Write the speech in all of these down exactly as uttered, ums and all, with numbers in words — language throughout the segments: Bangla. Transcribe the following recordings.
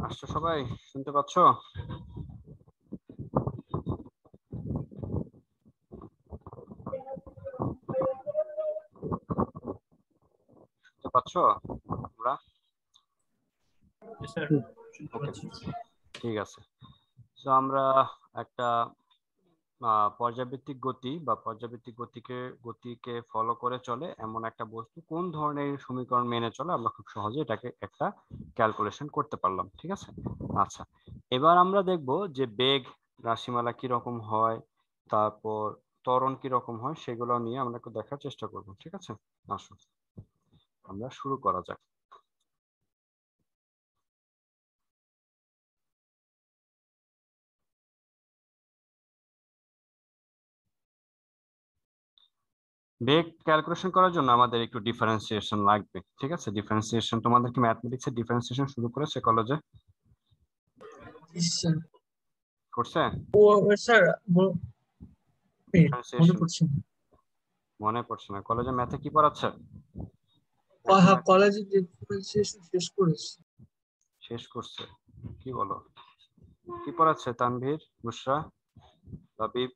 আসছো সবাই, শুনতে পাচ্ছ? শুনতে পাচ্ছ তোমরা? ঠিক আছে। তো আমরা একটা পর্যাবৃত্তিক গতি বা পর্যাবৃত্তিক গতিকে গতিকে ফলো করে চলে এমন একটা বস্তু কোন ধরনের সমীকরণ মেনে চলে আমরা খুব সহজে এটাকে একটা ক্যালকুলেশন করতে পারলাম। ঠিক আছে। আচ্ছা, এবার আমরা দেখব যে বেগ রাশিমালা কি রকম হয়, তারপর ত্বরণ কি রকম হয়, সেগুলো নিয়ে আমরা একটু দেখার চেষ্টা করব। ঠিক আছে, আসুন আমরা শুরু করা যাক। বেগ ক্যালকুলেশন করার জন্য আমাদের একটু ডিফারেন্সিয়েশন লাগবে। ঠিক আছে, ডিফারেন্সিয়েশন তোমাদের কি ম্যাথমেটিক্সে ডিফারেন্সিয়েশন শুরু করেছে কলেজে? করছে? ও স্যার মনে পড়ছে না। মনে পড়ছে না? কলেজে ম্যাথে কি পড়াচ্ছে? হ্যাঁ, কলেজে ডিফারেন্সিয়েশন শেষ করেছি। শেষ করছে? কি বলো, কি পড়াচ্ছে Tanvir, Bushra, Rabib?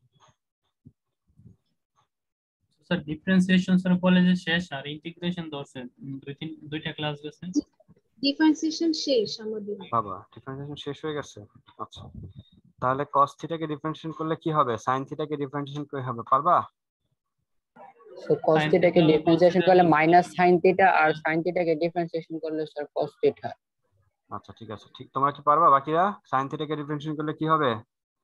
Sir differentiation sir কলেজে শেষ, আর ইন্টিগ্রেশন দশে দুই তিন দুইটা ক্লাস গেছে। ডিফারেন্সিয়েশন শেষ আমাদের। বাবা, ডিফারেন্সিয়েশন শেষ হয়ে গেছে? আচ্ছা, তাহলে cos থিটাকে ডিফারেন্সিয়েশন করলে কি হবে? sin থিটাকে ডিফারেন্সিয়েশন করে হবে, পারবা? সো cos থিটাকে ডিফারেন্সিয়েশন করলে মাইনাস sin থিটা, আর sin থিটাকে ডিফারেন্সিয়েশন করলে স্যার cos থিটা। আচ্ছা ঠিক আছে, ঠিক। তোমরা কি পারবা বাকিরা? sin থিটাকে ডিফারেন্সিয়েশন করলে কি হবে?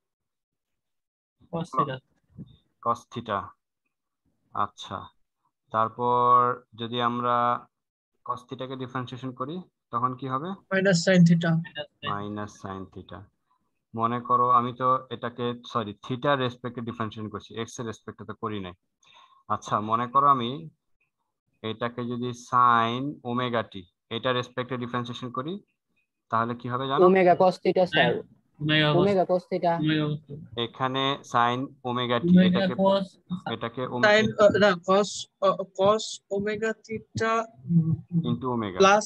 cos theta. cos theta. আচ্ছা, তারপর যদি আমরা cos থিটাকে ডিফারেন্সিয়েশন করি তখন কি হবে? Minus sin theta. Minus sin theta. মনে করো আমি তো এটাকে সরি থিটার রেসপেক্টে ডিফারেন্সিয়েশন করছি, এক্স এর রেসপেক্টে তো করি নাই। আচ্ছা, মনে করো আমি এটাকে যদি sin ওমেগা টি এটা রেসপেক্টে ডিফারেন্সিয়েশন করি তাহলে কি হবে জানো? Omega cos theta sir, omega cos theta. এখানে sin ওমেগা টি এটাকে এটাকে sin না cos cos omega theta into omega plus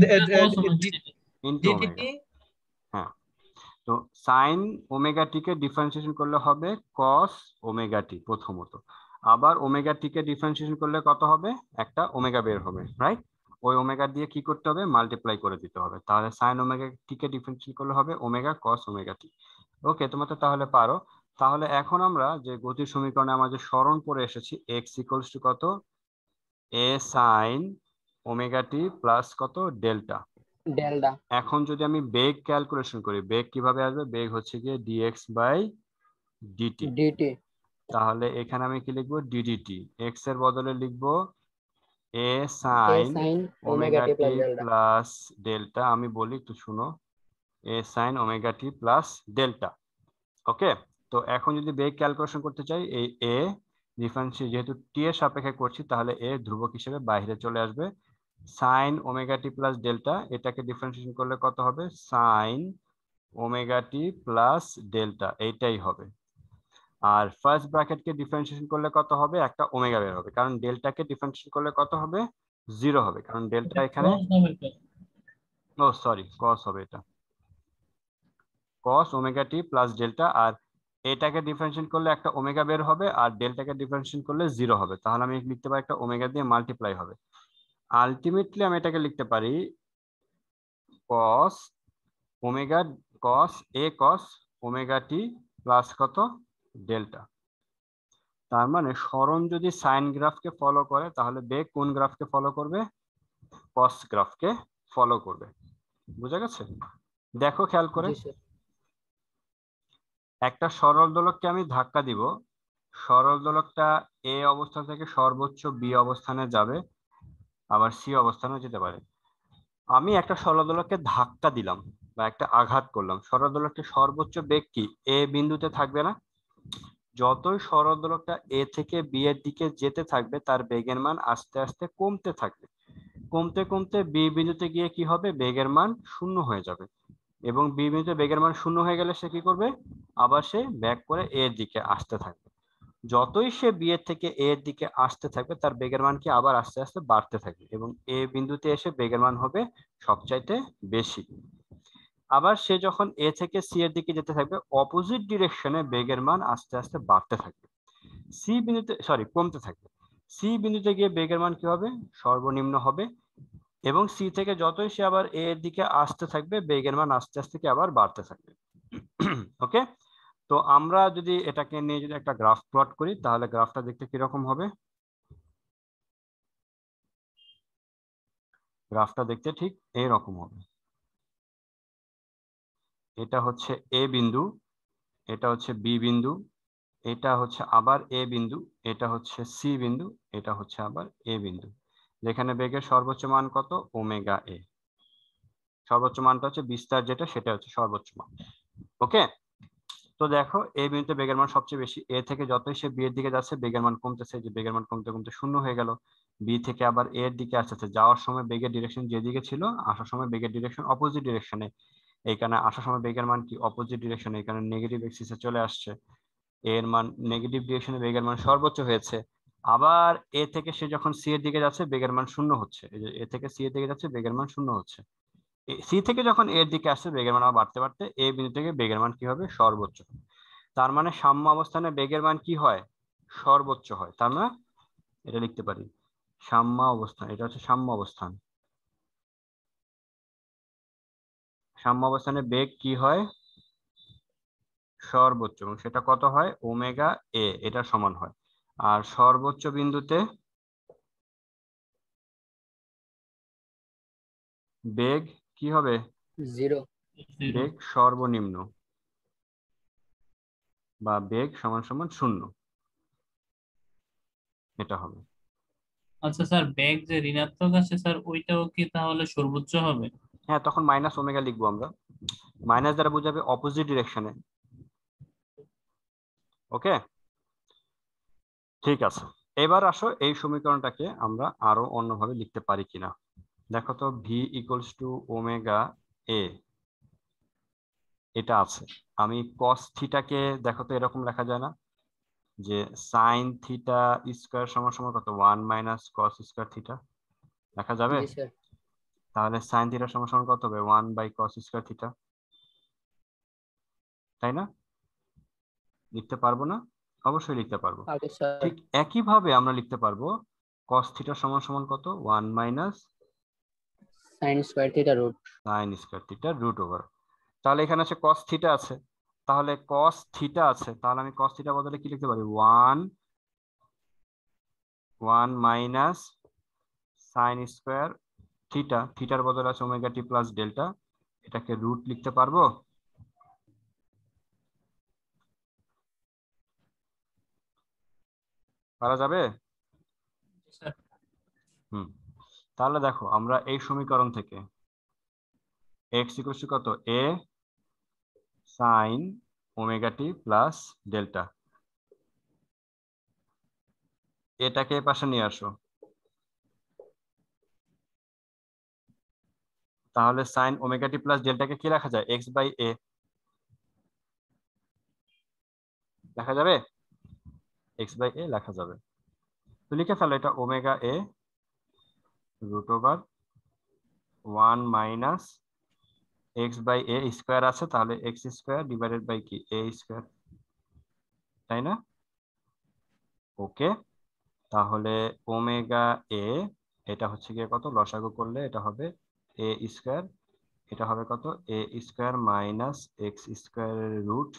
into omega. হ্যাঁ, তো sin ওমেগা টি কে ডিফারেন্সিয়েশন করলে হবে cos ওমেগা টি প্রথমত, আবার ওমেগা টি কে ডিফারেন্সিয়েশন করলে কত হবে? একটা ওমেগা বের হবে, রাইট? ওই ওমেগা দিয়ে কি করতে হবে? মাল্টিপ্লাই করে দিতে হবে। তাহলে sin ওমেগা টি কে ডিফারেন্সিয়েশন করলে হবে omega cos omega t. Okay, তোমরা তো তাহলে পারো। তাহলে এখন আমরা যে গতির সমীকরণে আমাদের স্মরণ করে এসেছি x ইকুয়ালস টু কত? a sin omega t plus কত? ডেল্টা। ডেল্টা। এখন যদি আমি বেগ ক্যালকুলেশন করি, বেগ কিভাবে আসবে? বেগ হচ্ছে গিয়ে dx বাই dt। dt। তাহলে এখানে আমি কি লিখবো? ddt। x এর বদলে লিখবো a sin omega t plus delta. আমি বলি একটু শুনো, a sin omega t plus delta. Okay, তো এখন যদি বেগ ক্যালকুলেশন করতে চাই, এই a ডিফারেন্সিয়েট যেহেতু t এর সাপেক্ষে করছি তাহলে a ধ্রুবক হিসেবে বাইরে চলে আসবে। sin omega t plus delta এটাকে ডিফারেন্সিয়েশন করলে কত হবে? sin omega t plus delta, এইটাই হবে। আর ফার্স্ট ব্র্যাকেটকে ডিফারেন্সিয়েশন করলে কত হবে? একটা ওমেগা বের হবে, কারণ ডেল্টাকে ডিফারেন্সিয়েশন করলে কত হবে? জিরো হবে, কারণ ডেল্টা এখানে ও সরি cos হবে, এটা cos omega t plus delta. আর এটাকে ডিফারেন্সিয়েট করলে একটা ওমেগা বের হবে, আর ডেল্টাকে ডিফারেন্সিয়েট করলে জিরো হবে। তাহলে আমি লিখতে পারি একটা ওমেগা দিয়ে মাল্টিপ্লাই হবে। আলটিমেটলি আমি এটাকে লিখতে পারি cos omega cos a cos omega t plus কত? ডেল্টা। তার মানে সরণ যদি সাইন গ্রাফকে ফলো করে তাহলে বেগ কোন গ্রাফকে ফলো করবে? কস গ্রাফকে ফলো করবে। বুঝা গেছে? দেখো খেয়াল করে, একটা সরল দোলককে আমি ধাক্কা দিব, সরল দোলকটা এ অবস্থান থেকে সর্বোচ্চ বি অবস্থানে যাবে, আবার সি অবস্থানে যেতে পারে। আমি একটা সরল দোলককে ধাক্কা দিলাম বা একটা আঘাত করলাম, সরল দোলকটা সর্বোচ্চ বেগ কি এ বিন্দুতে থাকবে না? যতই সরল দোলকটা এ থেকে বি এর দিকে যেতে থাকবে তার বেগের মান আস্তে আস্তে কমতে থাকবে, কমতে কমতে বি বিন্দুতে গিয়ে কি হবে? বেগের মান শূন্য হয়ে যাবে, এবং বি বিন্দুতে বেগের মান শূন্য হয়ে গেলে সে কি করবে? আবার সে ব্যাক করে এ এর দিকে আসতে থাকবে। যতই সে বি এর থেকে এ এর দিকে আসতে থাকবে তার বেগের মান কি আবার আস্তে আস্তে বাড়তে থাকবে, এবং এ বিন্দুতে এসে বেগের মান হবে সবচাইতে বেশি। আবার সে যখন এ থেকে সি এর দিকে যেতে থাকবে অপোজিট ডিরেকশনে বেগের মান আস্তে আস্তে বাড়তে থাকবে, সি বিন্দুতে সরি কমতে থাকবে। সি বিন্দুতে গিয়ে বেগের মান কি হবে, সর্বনিম্ন হবে, এবং সি থেকে যতই সে আবার এ এর দিকে আসতে থাকবে বেগের মান আস্তে আস্তে কি আবার বাড়তে থাকবে। ওকে, তো আমরা যদি এটাকে নিয়ে যদি একটা গ্রাফ প্লট করি তাহলে গ্রাফটা দেখতে কিরকম হবে, গ্রাফটা দেখতে ঠিক এইরকম হবে। এটা হচ্ছে এ বিন্দু, এটা হচ্ছে বি বিন্দু, এটা হচ্ছে আবার এ বিন্দু, এটা হচ্ছে সি বিন্দু, এটা হচ্ছে আবার এ বিন্দু, যেখানে বেগের সর্বোচ্চ মান কত, ওমেগা এ। সর্বোচ্চ মানটা হচ্ছে বিস্তার যেটা, সেটা হচ্ছে সর্বোচ্চ মান। ওকে, তো দেখো এ বিন্দুতে বেগের মান সবচেয়ে বেশি, এ থেকে যতই সে বি এর দিকে যাচ্ছে বেগের মান কমতেছে, যে বেগের মান কমতে কমতে শূন্য হয়ে গেল। বি থেকে আবার এ এর দিকে আসতেছে, যাওয়ার সময় বেগের ডিরেকশন যেদিকে ছিল আসার সময় বেগের ডিরেকশন অপোজিট ডিরেকশনে, এইখানে আসার সময় বেগের মান কি অপোজিট ডিরেকশনে, এখানে নেগেটিভ এক্সিসে চলে আসছে, এর মান নেগেটিভ ডিরেকশনে বেগের মান সর্বোচ্চ হয়েছে। আবার এ থেকে সে যখন সি এর দিকে যাচ্ছে বেগের মান শূন্য হচ্ছে, এই যে এ থেকে সি এর দিকে যাচ্ছে বেগের মান শূন্য হচ্ছে। সি থেকে যখন এর দিকে আসছে বেগের মান বাড়তে বাড়তে এ বিন্দু থেকে বেগের মান কি হবে, সর্বোচ্চ। তার মানে সাম্য অবস্থানে বেগের মান কি হয়, সর্বোচ্চ হয়। তার মানে এটা লিখতে পারি সাম্য অবস্থান, এটা হচ্ছে সাম্য অবস্থান। সাম্য অবস্থানে বেগ কি হয়, সর্বোচ্চ, এবং সেটা কত হয়, ওমেগা এ, এটা সমান হয়। আর সর্বোচ্চ বিন্দুতে বেগ কি হবে, জিরো। বেগ সর্বনিম্ন, বা বেগ সমান সমান শূন্য, এটা হবে। আচ্ছা স্যার, বেগ যে ঋণাত্মক আছে স্যার, ওইটাও কি তাহলে সর্বোচ্চ হবে? হ্যাঁ, তখন মাইনাস ওমেগা লিখবো আমরা, মাইনাস দ্বারা বোঝাবে অপোজিট ডিরেকশনে। ওকে, ঠিক আছে। এবার আসো এই সমীকরণটাকে আমরা আরো অন্যভাবে লিখতে পারি কিনা। দেখো তো, ভি ইকুয়ালস টু ওমেগা এ, এটা আছে। আমি কস থিটাকে দেখো তো এরকম লেখা যায় না, যে সাইন থিটা স্কোয়ার সমান সমান কত, one minus cos square theta, লেখা যাবে? জি স্যার। তাহলে সাইন থিটা সমান সমান কত হবে, one by cos square theta, তাই না? লিখতে পারবো না? অবশ্যই লিখতে পারবো। পারবো স্যার। ঠিক একই ভাবে আমরা লিখতে পারবো কস থিটা সমান সমান কত, one minus sine square theta root. Sine square theta root over. তাহলে এখানে আছে কস থিটা আছে, তাহলে কস থিটা আছে, তাহলে আমি কস থিটা বদলে কি লিখতে পারি, one one minus sine square theta, থিটার বদলে আছে ওমেগা টি প্লাস ডেল্টা, এটাকে রুট লিখতে পারবো? পারা যাবে? স্যার হুম, তাহলে দেখো আমরা এই সমীকরণ থেকে এক্স ইকুয়াল টু কত, a sine omega t plus delta, এটাকে এ পাশে নিয়ে আসো, তাহলে সাইন ওমেগা টি প্লাস ডেল্টাকে কি লেখা যায়, এক্স বাই এ লেখা যাবে, এক্স বাই এ লেখা যাবে। তো লিখে ফেলো, এটা omega a root over one minus x by a square আছে, তাহলে এক্স স্কোয়ার ডিভাইডেড বাই কি, এ স্কোয়ার, তাই না? ওকে, তাহলে ওমেগা এ, এটা হচ্ছে গিয়ে কত, লসাগু করলে এটা হবে এ স্কোয়ার, এটা হবে কত, এ স্কোয়ার মাইনাস এক্স স্কোয়ারের রুট,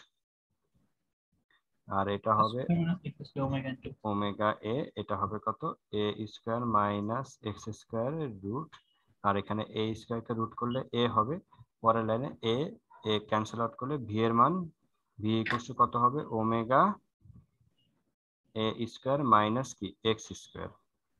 আর এটা হবে ওমেগা এ, এটা হবে কত, এ স্কোয়ার মাইনাস এক্স স্কোয়ারের রুট, আর এখানে এ স্কোয়ারকে রুট করলে এ হবে, পরের লাইনে এ এ ক্যান্সেল আউট করলে ভি এর মান, ভি ইকুয়াল টু কত হবে, ওমেগা এ স্কোয়ার মাইনাস কি, এক্স স্কোয়ার।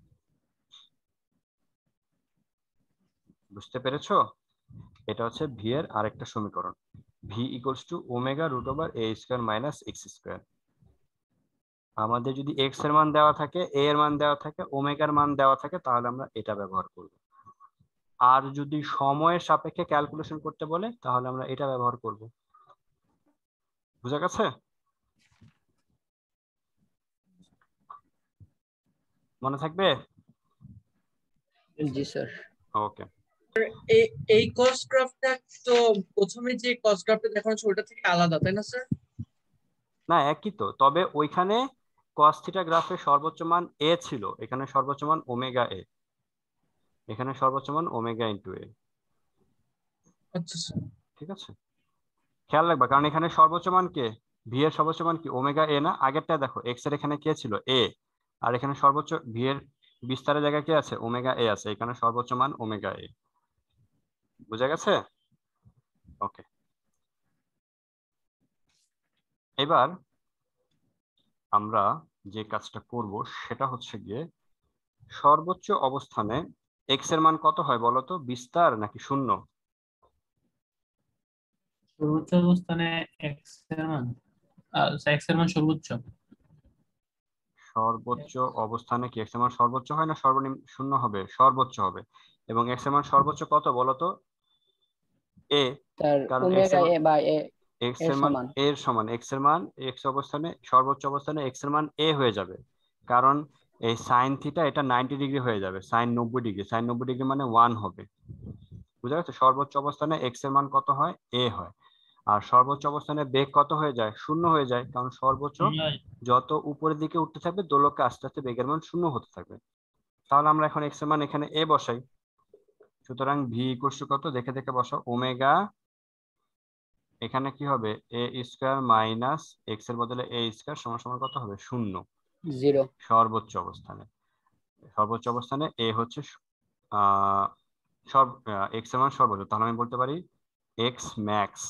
বুঝতে পেরেছো? এটা হচ্ছে ভি এর আরেকটা সমীকরণ, V equals to omega root over A square minus x square. আমাদের যদি এক্স এর মান দেওয়া থাকে, এ এর মান দেওয়া থাকে, ওমেগার মান দেওয়া থাকে, তাহলে আমরা এটা ব্যবহার করব। আর যদি সময়ের সাপেক্ষে ক্যালকুলেশন করতে বলে তাহলে আমরা এটা ব্যবহার করব। বুঝা গেছে? মনে থাকবে? জি স্যার। ওকে। এই এই কস্ট গ্রাফটা তো প্রথমে যে কস্ট গ্রাফটা দেখানো হচ্ছে ওটা থেকে আলাদা তাই না স্যার? না, একই তো, তবে ওইখানে cos থিটা গ্রাফে সর্বোচ্চ মান এ ছিল, এখানে সর্বোচ্চ মান ওমেগা এ, এখানে সর্বোচ্চ মান ওমেগা ইন্টু এ। আচ্ছা স্যার। ঠিক আছে, খেয়াল রাখবা, কারণ এখানে সর্বোচ্চ মান কে, ভি এর সর্বোচ্চ মান কি ওমেগা এ না? আগেরটা দেখো এক্স এর এখানে কে ছিল এ, আর এখানে সর্বোচ্চ ভি এর বিস্তারের জায়গায় কে আছে ওমেগা এ আছে, এখানে সর্বোচ্চ মান ওমেগা এ। বুঝা গেছে? ওকে, এবার আমরা যে কাজটা করব সেটা হচ্ছে গিয়ে সর্বোচ্চ অবস্থানে এক্স এর মান কত হয় বলো তো, বিস্তার নাকি শূন্য? সর্বোচ্চ অবস্থানে এক্স এর মান এক্স এর মান সর্বোচ্চ। সর্বোচ্চ অবস্থানে কি এক্স এর মান সর্বোচ্চ হয় না সর্বনিম্ন? শূন্য হবে, সর্বোচ্চ হবে। এবং এক্স এর মান সর্বোচ্চ কত বলো তো? এ। তার কারণ এক্স ওমেগা এর মান এ বা এ এক্স এর এর মান সমান। এর সমান, এক্স এর মান এক্স অবস্থানে সর্বোচ্চ অবস্থানে এক্স এর মান এ হয়ে যাবে, কারণ এই সাইন থিটা এটা নাইনটি ডিগ্রি হয়ে যাবে, সাইন নব্বই ডিগ্রি, সাইন নব্বই ডিগ্রি মানে ওয়ান হবে। বুঝা গেছে? সর্বোচ্চ অবস্থানে এক্স এর মান কত হয়? এ হয়। আর সর্বোচ্চ অবস্থানে বেগ কত হয়ে যায়? শূন্য হয়ে যায়, কারণ সর্বোচ্চ যত উপরের দিকে উঠতে থাকবে দোলকে আস্তে আস্তে বেগের মান শূন্য হতে থাকবে। তাহলে আমরা এখন এক্স এর মান এখানে এ বসাই, সুতরাং ভি ইকুয়াল টু কত দেখে দেখে বসাও, ওমেগা, এখানে কি হবে এ স্কয়ার মাইনাস এক্স এর বদলে এ স্কয়ার সমান সমান কত হবে? শূন্য। জিরো। সর্বোচ্চ অবস্থানে, সর্বোচ্চ অবস্থানে এ হচ্ছে আহ সর্ব এক্স এর মান সর্বোচ্চ, তাহলে আমি বলতে পারি এক্স ম্যাক্স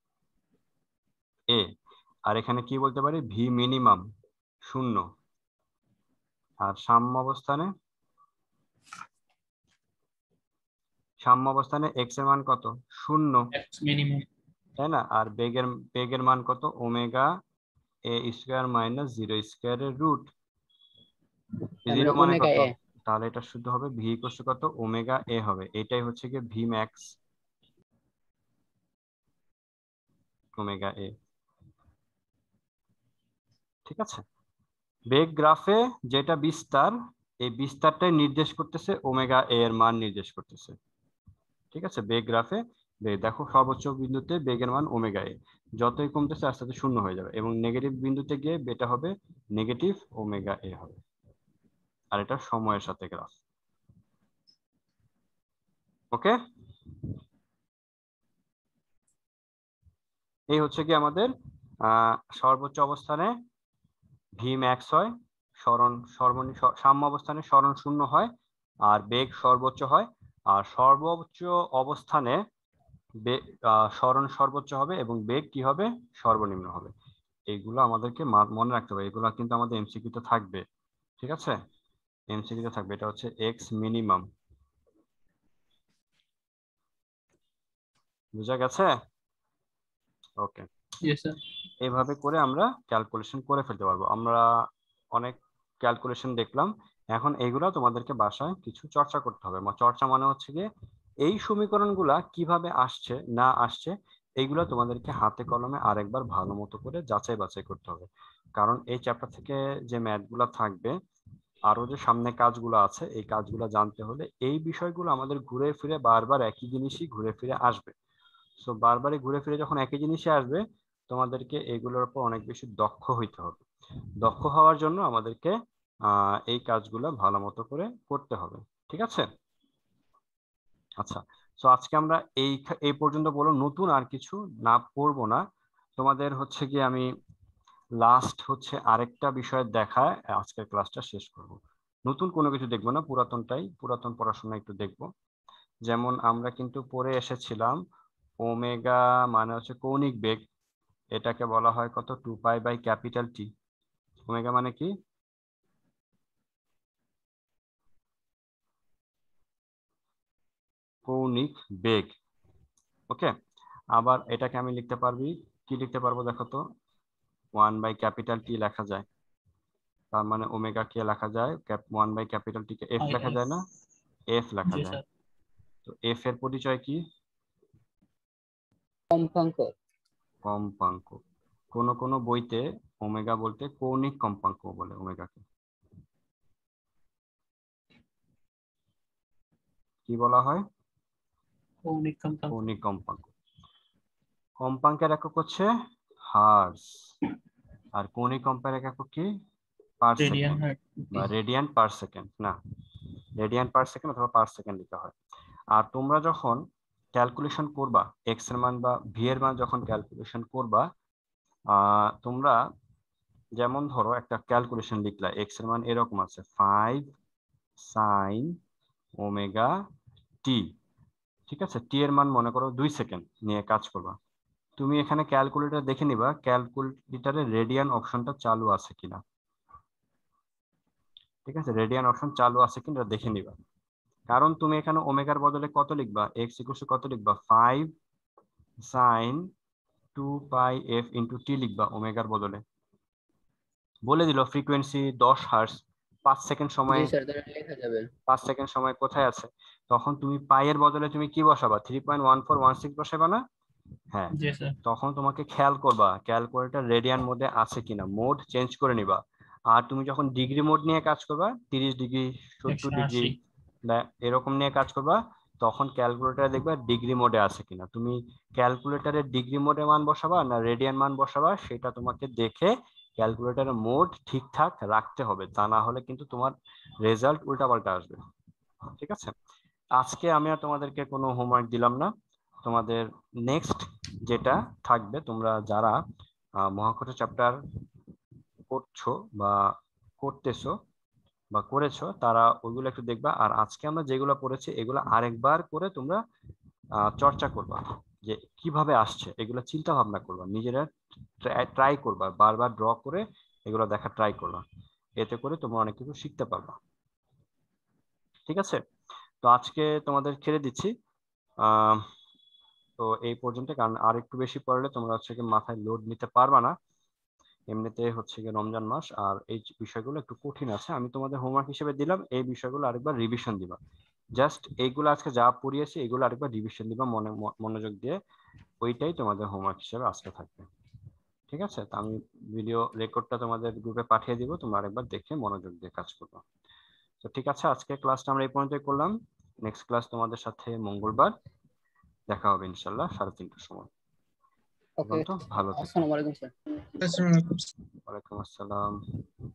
এ। আর এখানে কি বলতে পারি? ভি মিনিমাম শূন্য। আর সাম্য অবস্থানে, সাম্য অবস্থানে এক্স এর মান কত? শূন্য, এক্স মিনিমাম। তাই না? আর বেগের বেগের মান কত? Omega A square minus zero স্কয়ারের রুট। তার জিরো মানে মানে ওমেগা কত? এ। তাহলে এটা শুদ্ধ হবে ভি ইকুয়াল টু কত? ওমেগা এ হবে। এটাই হচ্ছে গিয়ে ভি ম্যাক্স ওমেগা এ। ঠিক আছে, বেগ গ্রাফে যেটা বিস্তার, এই বিস্তারটাই নির্দেশ করতেছে ওমেগা এ এর মান নির্দেশ করতেছে। ঠিক আছে, বেগ গ্রাফে দেখো সর্বোচ্চ বিন্দুতে বেগের মান ওমেগা এ, যতই কমতেছে আস্তে আস্তে শূন্য হয়ে যাবে, এবং নেগেটিভ বিন্দুতে গিয়ে এটা হবে নেগেটিভ ওমেগা এ হবে। আর এটা সময়ের সাথে গ্রাফ। ওকে, এই হচ্ছে কি আমাদের আহ সর্বোচ্চ অবস্থানে ভি ম্যাক্স হয়, সরণ সর্বনিম্ন সাম্য অবস্থানে সরণ শূন্য হয়, আর বেগ সর্বোচ্চ হয়। আর সর্বোচ্চ অবস্থানে সরণ সর্বোচ্চ হবে এবং বেগ কি হবে? সর্বনিম্ন হবে। এইগুলো আমাদেরকে মনে রাখতে হবে, এগুলো কিন্তু আমাদের এমসিকিউতে থাকবে। ঠিক আছে, এমসিকিউতে থাকবে, এটা হচ্ছে এক্স মিনিমাম। বুঝা গেছে? ওকে, এইভাবে করে আমরা ক্যালকুলেশন করে ফেলতে পারবো। আমরা অনেক ক্যালকুলেশন দেখলাম, এখন এইগুলা তোমাদেরকে বাসায় কিছু চর্চা করতে হবে। চর্চা মানে হচ্ছে গিয়ে এই সমীকরণগুলা কিভাবে আসছে না আসছে এইগুলা তোমাদেরকে হাতে কলমে আরেকবার ভালো মতো করে যাচাই বাছাই করতে হবে, কারণ এই চ্যাপ্টার থেকে যে ম্যাথগুলা থাকবে আরো যে সামনে কাজগুলো আছে এই কাজগুলো জানতে হলে এই বিষয়গুলো আমাদের ঘুরে ফিরে বারবার একই জিনিসই ঘুরে ফিরে আসবে। সো বারবারই ঘুরে ফিরে যখন একই জিনিসই আসবে তোমাদেরকে এগুলোর উপর অনেক বেশি দক্ষ হইতে হবে। দক্ষ হওয়ার জন্য আমাদেরকে আহ এই কাজগুলো ভালো মতো করে করতে হবে। ঠিক আছে, আচ্ছা, তো আজকে আমরা এই এই পর্যন্ত বলো, নতুন আর কিছু না পড়বো না। তোমাদের হচ্ছে কি আমি লাস্ট হচ্ছে আরেকটা বিষয় দেখায় আজকের ক্লাসটা শেষ করব। নতুন কোনো কিছু দেখবো না, পুরাতনটাই পুরাতন পড়াশোনা একটু দেখবো। যেমন আমরা কিন্তু পড়ে এসেছিলাম ওমেগা মানে হচ্ছে কৌণিক বেগ, এটাকে বলা হয় কত? Two pi by capital T. Omega মানে কি? কৌণিক বেগ। ওকে, আবার এটাকে আমি লিখতে পারবি, কি লিখতে পারবো দেখো তো? ওয়ান বাই ক্যাপিটাল টি লেখা যায়, তার মানে ওমেগা কে লেখা যায় ওয়ান বাই ক্যাপিটাল টি কে এফ লেখা যায় না? এফ লেখা যায়। তো এফ এর পরিচয় কি? কম্পাঙ্ক। কম্পাঙ্ক। কোন কোন বইতে ওমেগা বলতে কৌণিক কম্পাঙ্ক বলে ওমেগাকে। কি বলা হয়? কৌণিক কম্পাঙ্ক। কৌণিক কম্পাঙ্ক। কম্পাঙ্কের একক হচ্ছে হার্জ আর কৌণিক কম্পাঙ্কের একক কি পার রেডিয়ান সেকেন্ড বা রেডিয়ান পার সেকেন্ড, না রেডিয়ান পার সেকেন্ড অথবা পার সেকেন্ড লিখা হয়। আর তোমরা যখন ক্যালকুলেশন করবা এক্স এর মান বা ভি এর মান যখন ক্যালকুলেশন করবা, আহ তোমরা যেমন ধরো একটা ক্যালকুলেশন লিখলা এক্স এর মান এরকম আছে ফাইভ সাইন ওমেগা টি, ঠিক আছে, টি এর মান মনে করো দুই সেকেন্ড নিয়ে কাজ করবা। তুমি এখানে ক্যালকুলেটর দেখে নিবা ক্যালকুলেটরে রেডিয়ান অপশনটা চালু আছে কিনা, ঠিক আছে, রেডিয়ান অপশন চালু আছে কিনা দেখে নিবা। কারণ তুমি এখানে ওমেগার বদলে কত লিখবা, এক্স ইকুয়াল টু কত লিখবা five sine two pi F into T লিখবা ওমেগার বদলে। বলে দিল ফ্রিকোয়েন্সি দশ হার্টজ, পাঁচ সেকেন্ড সময়, জি স্যার লেখা যাবে। পাঁচ সেকেন্ড সময় কোথায় আছে, তখন তুমি পাইয়ের বদলে তুমি কি বসাবা three point one four one six বসাবা না, হ্যাঁ, জি স্যার। তখন তোমাকে খেয়াল করবা ক্যালকুলেটর রেডিয়ান মোডে আছে কিনা, মোড চেঞ্জ করে নিবা। আর তুমি যখন ডিগ্রি মোড নিয়ে কাজ করবা তিরিশ ডিগ্রি সত্তর ডিগ্রি এরকম নিয়ে কাজ করবা, তখন ক্যালকুলেটরে দেখবা ডিগ্রি মোডে আছে কিনা। তুমি ক্যালকুলেটরের ডিগ্রি মোডে মান বসাবা না রেডিয়ান মান বসাবা সেটা তোমাকে দেখে ক্যালকুলেটরের মোড ঠিকঠাক রাখতে হবে, তা না হলে কিন্তু তোমার রেজাল্ট উল্টাপাল্টা আসবে। ঠিক আছে, আজকে আমি আর তোমাদেরকে কোনো হোমওয়ার্ক দিলাম না। তোমাদের নেক্সট যেটা থাকবে, তোমরা যারা মহাকর্ষ চ্যাপ্টার করছো বা করতেছো বা করেছো তারা ওইগুলো একটু দেখবা। আর আজকে আমরা যেগুলো পড়েছি এগুলো আরেকবার করে তোমরা চর্চা করবা, যে কিভাবে আসছে এগুলো চিন্তা ভাবনা করবা, নিজেরা ট্রাই করবা, বারবার ড্র করে এগুলো দেখা ট্রাই করবা, এতে করে তোমরা অনেক কিছু শিখতে পারবা। ঠিক আছে, তো আজকে তোমাদের ছেড়ে দিচ্ছি আহ তো এই পর্যন্ত, কারণ আর একটু বেশি পড়লে তোমরা হচ্ছে কি মাথায় লোড নিতে পারবা না। এমনিতে হচ্ছে কি রমজান মাস আর এই বিষয়গুলো একটু কঠিন আছে, আমি তোমাদের হোমওয়ার্ক হিসেবে দিলাম এই বিষয়গুলো আরেকবার রিভিশন দিবা। জাস্ট এইগুলো আজকে যা পড়িয়েছি এগুলো আরেকবার রিভিশন দিবা মনে মনোযোগ দিয়ে, ওইটাই তোমাদের হোমওয়ার্ক হিসেবে আজকে থাকবে। ঠিক আছে, তো আমি ভিডিও রেকর্ডটা তোমাদের গ্রুপে পাঠিয়ে দিব, তোমরা আরেকবার দেখে মনোযোগ দিয়ে কাজ করবে। তো ঠিক আছে, আজকে ক্লাসটা আমরা এই পর্যন্তই করলাম। নেক্সট ক্লাস তোমাদের সাথে মঙ্গলবার দেখা হবে ইনশাল্লাহ সাড়ে তিনটার সময়। ওকে, ভালো থেকো। আসসালামু আলাইকুম স্যার। আসসালামু আলাইকুম। ওয়ালাইকুম আসসালাম।